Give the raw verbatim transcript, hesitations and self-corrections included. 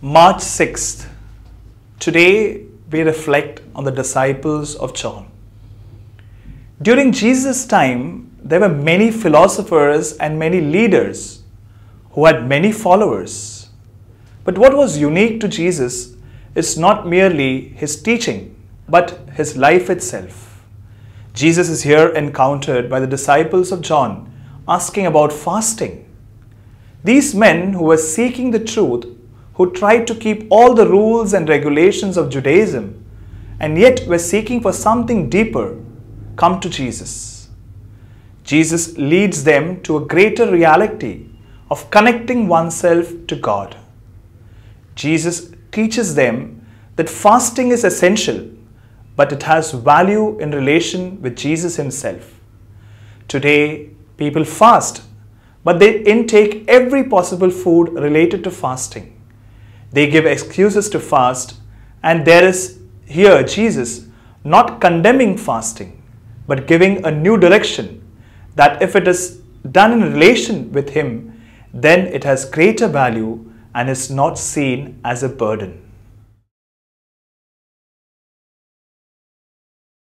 March sixth. Today we reflect on the disciples of John. During Jesus' time, there were many philosophers and many leaders who had many followers. But what was unique to Jesus is not merely his teaching, but his life itself. Jesus is here encountered by the disciples of John asking about fasting. These men who were seeking the truth, who tried to keep all the rules and regulations of Judaism, and yet were seeking for something deeper, come to Jesus. Jesus leads them to a greater reality of connecting oneself to God. Jesus teaches them that fasting is essential, but it has value in relation with Jesus himself. Today, people fast, but they intake every possible food related to fasting. They give excuses to fast, and there is here Jesus not condemning fasting, but giving a new direction that if it is done in relation with him, then it has greater value and is not seen as a burden.